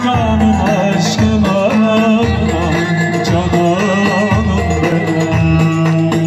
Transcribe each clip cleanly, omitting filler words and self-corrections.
sevdanın aşkına cananım benim.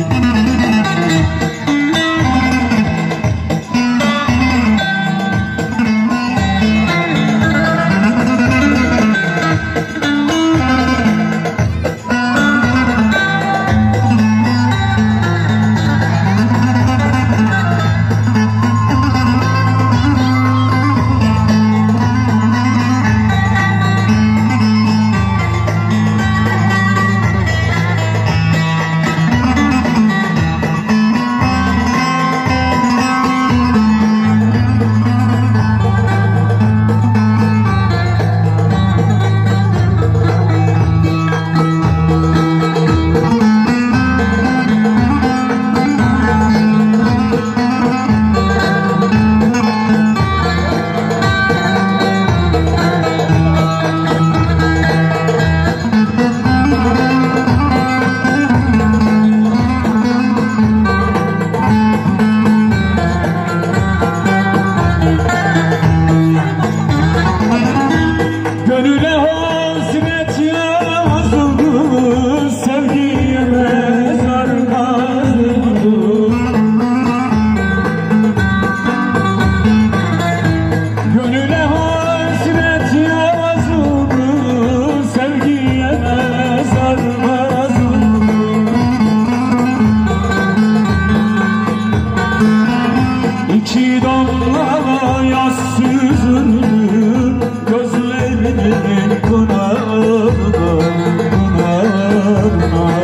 İki damla yaş süzüldü gözlerinin pınarına, pınarına.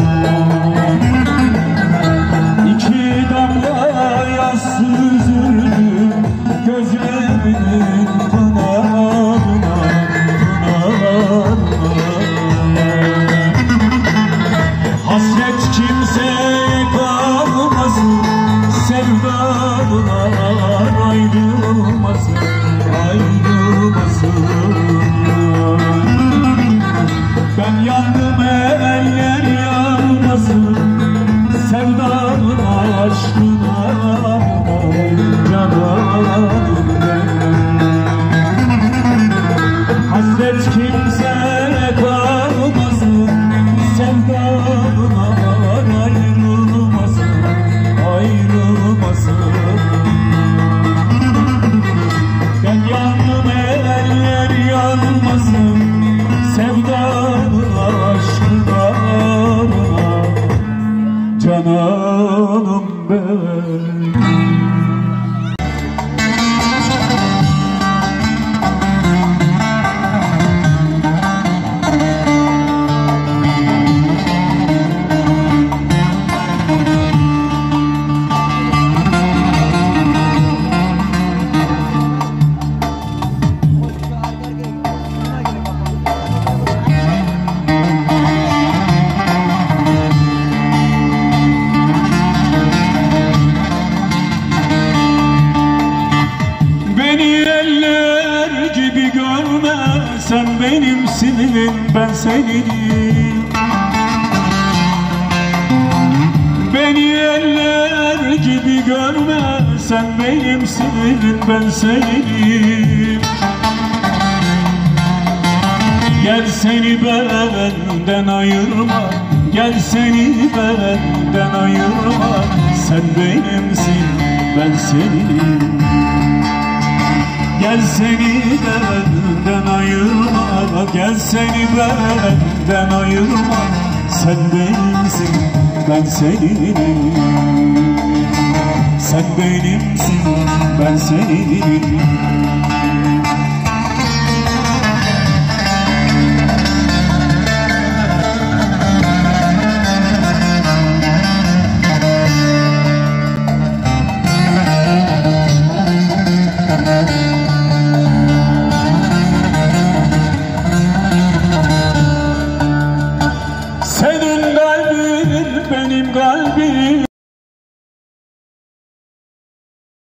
İki damla yaş süzüldü gözlerinin pınarına, pınarına. Hasret kimseye kalmasın, sevdalar ayrılmasın, ayrılmasın. Ben yandım eller yanmasın, sevdanın aşkına cananım benim. Hasret kimseye kalmasın, sevdanın ayrılmasın, ayrılmasın. Ben yandım eller yanmasın, sevdanın aşkına cananım benim. Sen benimsin, ben seninim. Beni eller gibi görme, sen benimsin, ben seninim. Gel seni benden ayırma, gel seni benden ayırma. Sen benimsin, ben seninim. Gel seni benden ayırma, gel seni benden ayırma. Sen benimsin, ben seninim. Sen benimsin, ben seninim.